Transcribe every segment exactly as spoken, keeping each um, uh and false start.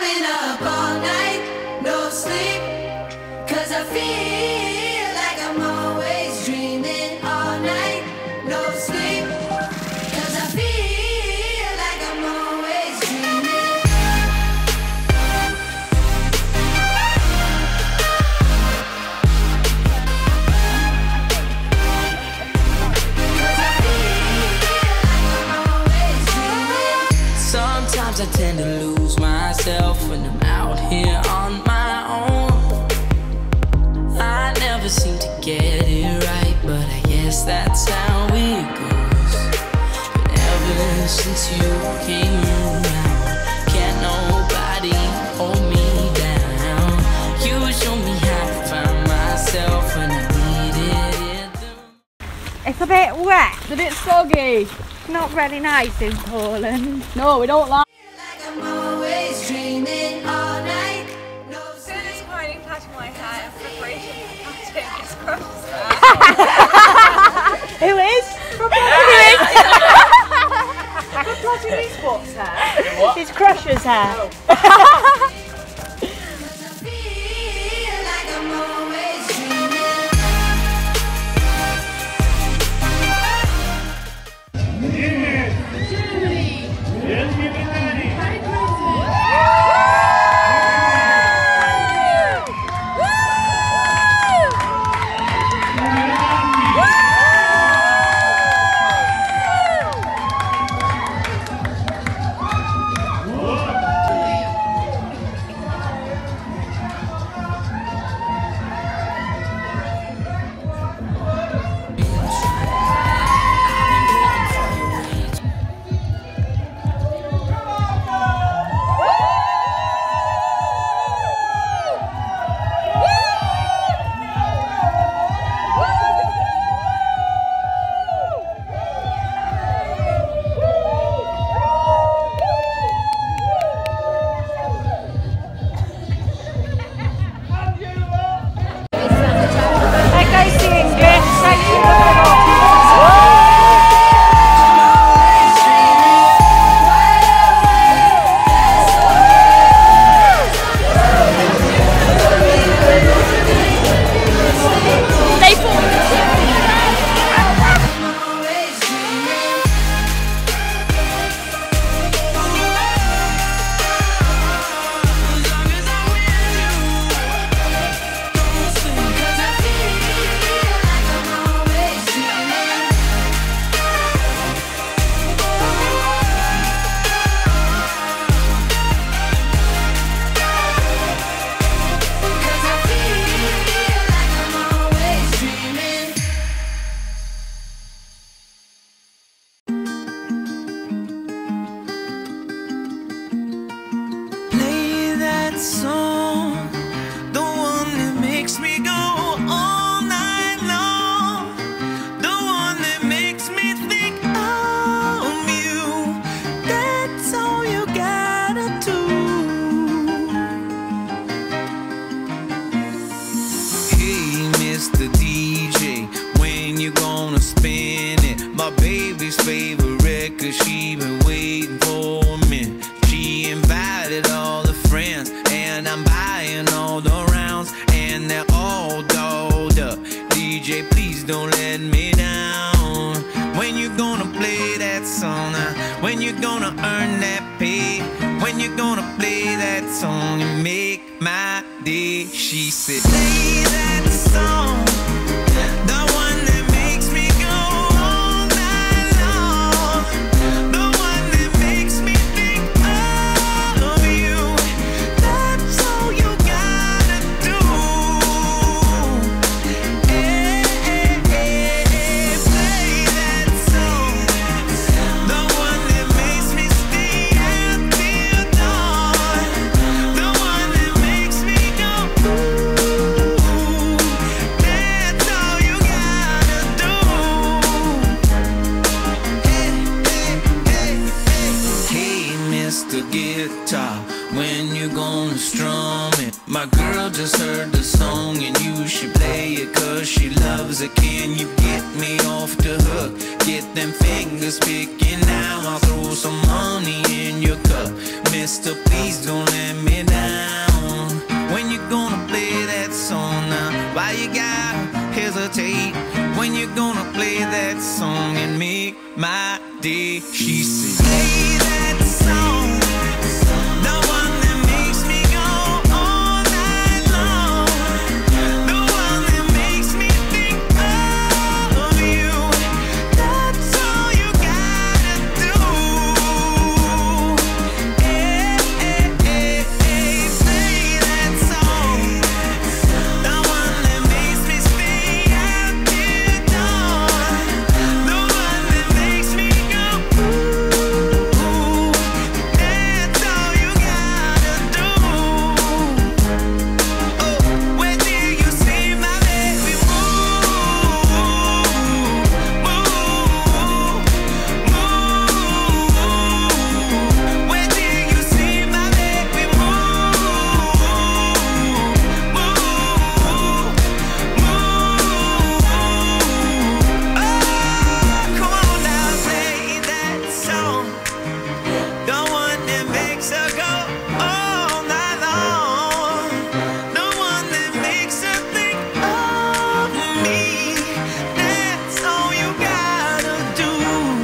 I've been up all night, no sleep, 'cause I feel like I'm always dreaming all night, no sleep, 'cause I feel like I'm always dreaming. Sometimes I tend to lose myself when I'm out here on my own. I never seem to get it right, but I guess that's how it goes. But ever since you came around, can't nobody hold me down. You show me how to find myself when I needed it. It's a bit wet. It's a bit soggy. Not very nice in Poland. No, we don't like. Like I'm always dreaming all night, no sleep. It's currently plaiting my hair in preparation for cutting his crush's hair. Who is? For plaiting his what's hair? It's Crusher's hair. Song, the one that makes me go all night long, the one that makes me think of you. That's all you gotta do. Hey, Mister D J, when you gonna spin it? My baby's favorite record, she been waiting for me. She invited all the friends, and I'm buying all the rounds, and they're all dolled up. D J, please don't let me down. When you gonna play that song? Uh, when you gonna earn that pay? When you gonna play that song and make my day? She said, play that song, the one that makes me go all night long, the one that makes me think of you. That's all you gotta do. Hey, hey, hey, hey, play that song, the one that makes me stay until dawn, the one that makes me go ooh. That's all you gotta do. Hey, hey, hey, hey. Hey, Mister Guitar, when you gonna strum it? My girl just heard the song and you should play it 'cause she loves it. Can you get me off the hook? Get them fingers picking now. I'll throw some money in your cup. Mister, please don't let me make my day. She said, play that song, the one that makes me go all night long, the one that makes me think of you. That's all you gotta do. Hey, hey, hey, hey, play that song, the one that makes me stay out till dawn, the one that makes me go ooh, that's all you gotta do. Oh, where do you see my baby move, move, move? Where do you see my baby move, move, move? Oh, come on now, play that song, the one that makes her go all night long, the one that makes her think of me. That's all you gotta do.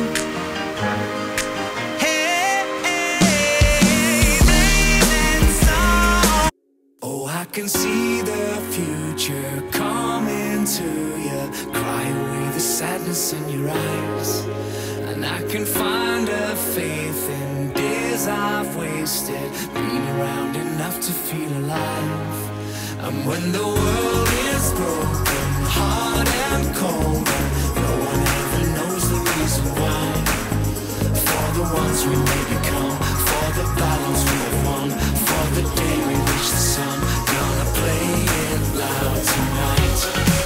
Hey, hey, play that song. Oh, I can see the future coming to you. Cry away the sadness in your eyes, and I can find a faith in days I've wasted, been around enough to feel alive. And when the world is broken, hard and cold, and no one ever knows the reason why, for the ones we may become, for the battles we have won, for the day we reach the sun, gonna play it loud tonight.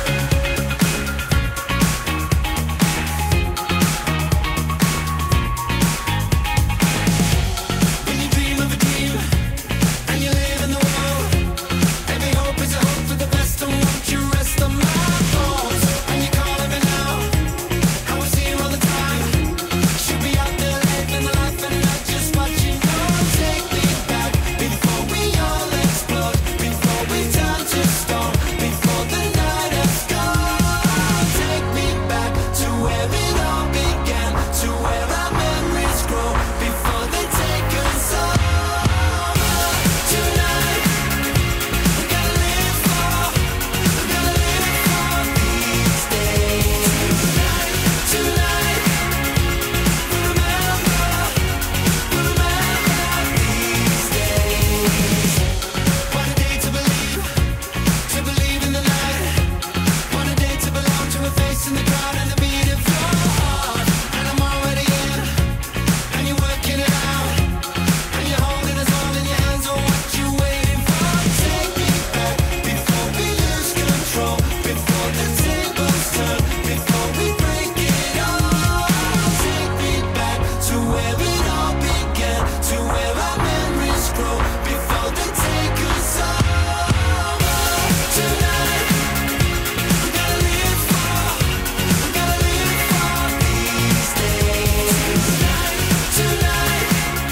When you dream of a dream and you live in the world, every hope is a hope for the best. Don't want you rest on my bones. And you calling me now, I was here all the time. Should be out there living the life and not just watching. Oh, take me back before we all explode, before we turn to stone, before the night has gone. Take me back to where it all began, to where our memories grow, before they take us over. Tonight, we gotta live for, we gotta live for these days. Tonight, tonight, we remember, we remember these days. What a day to believe, to believe in the light. What a day to belong to a face in the crowd and the beat of your heart. And I'm already in, and you're working it out, and you're holding us all in your hands. Oh, what you waiting for? Take me back before we lose control, before the tables turn, before we break it all. Take me back to where it all began, to where our memories grow, before they take us over. Tonight, we gotta live for, we gotta live for these days. Tonight, tonight.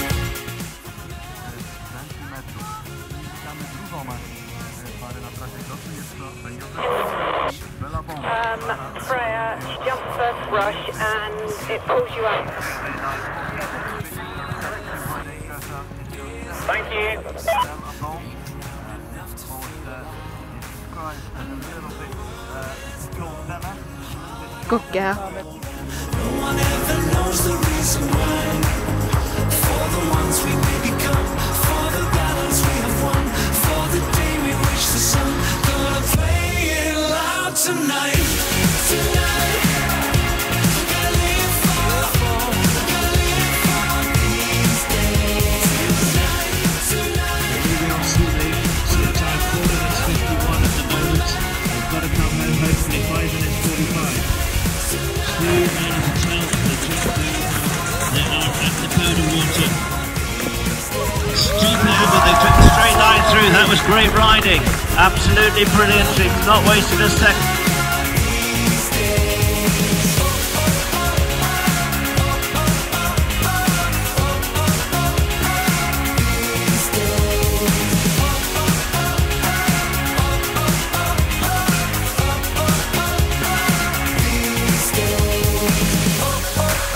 Um, Freya jumps first brush and it pulls you up. Thank you. Good girl. No one ever knows the reason why, for the ones we may become, for the battles we have won, for the day we reach the sun. Gonna play it loud tonight, tonight. We gotta live for, we gotta live for these days. Tonight, tonight. Moving on slowly, so the time four minutes fifty-one at the moment. They've got to come home hopefully five minutes forty-five. Two men at the tail of the track. They are at the code of water. Steep over, they took the straight line through. That was great riding. Absolutely brilliant. She's not wasted a second. These days.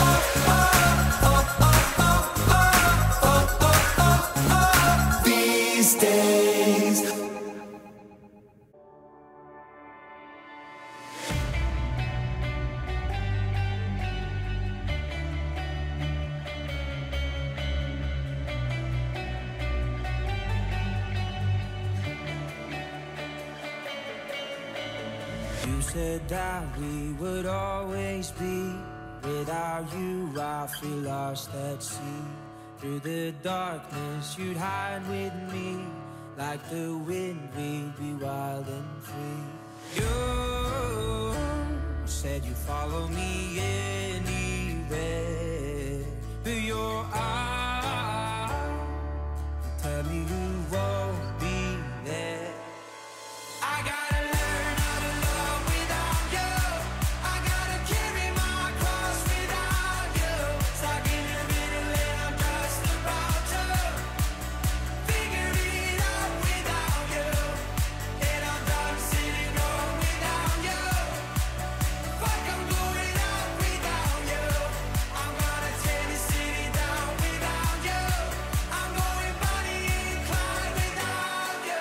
You said that we would always be. Without you, I feel lost at sea. Through the darkness, you'd hide with me. Like the wind, we'd be wild and free. You said you'd follow me anywhere. But your eyes tell me you won't be there. I gotta learn how to love without you. I gotta carry my cross without you. Stuck in the middle and I'm just about to figure it out without you. And I'm done sitting home without you. Fuck, I'm going out without you. I'm gonna tear this city down without you. I'm going Bonnie and Clyde without you.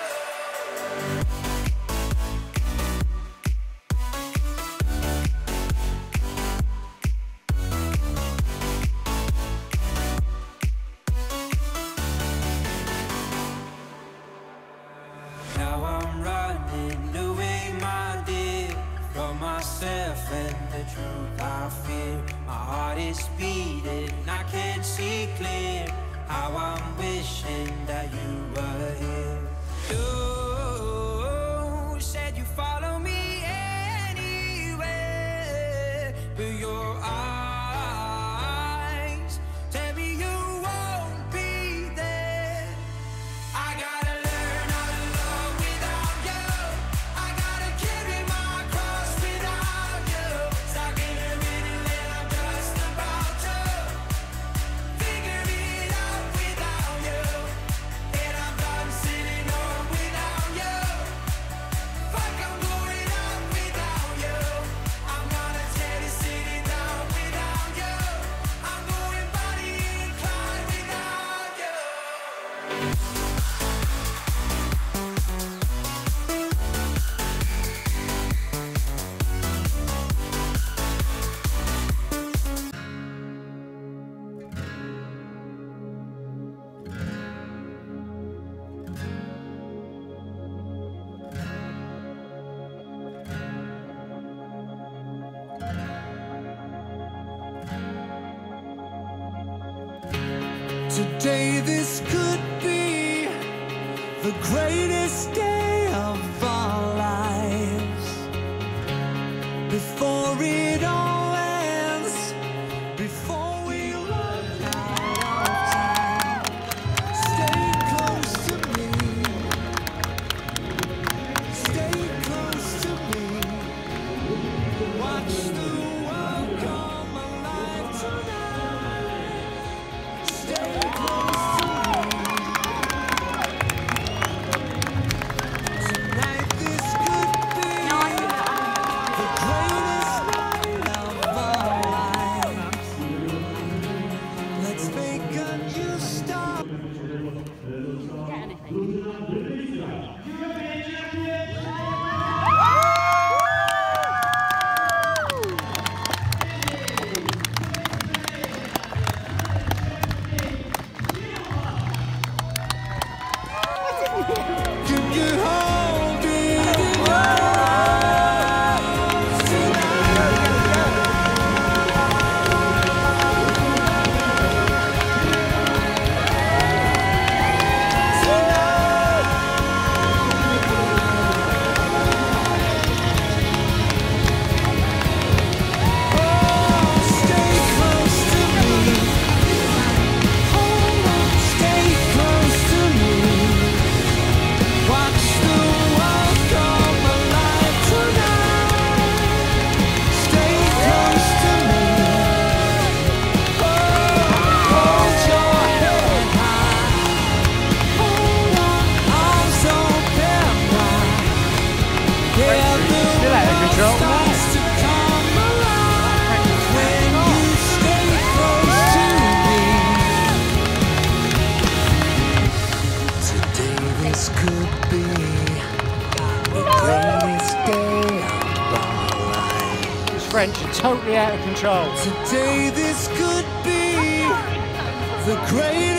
Now I'm running away, my dear, from myself and the truth I fear. My heart is beating, I can't see clear. How I'm wishing that you were here. You said you follow me anywhere, but your eyes tell me you won't be there. I gotta learn how to love without you. I gotta carry my cross without you. Stuck in the middle and I'm just about to figure it out without you. And I'm done sitting home without you. Fuck, I'm going out without you. I'm gonna tear this city down without you. I'm going Bonnie and Clyde without you. Today this could be the greatest day of our lives. Before it all ends, before we run out of time, stay close to me, stay close to me. Watch the world come alive tonight. Stay close to me. Tonight this could be the greatest night of our lives. Let's make a new start. Can you hold it in your arms Stay close to me. Hold on, stay close to me. Watch the world come alive tonight. Stay close to me. Hold your head high. Hold on, arms open wide. Yeah, the world starts to come alive when you stay close to me. Today this could be the greatest day of our lives. This French are totally out of control. Today this could be the greatest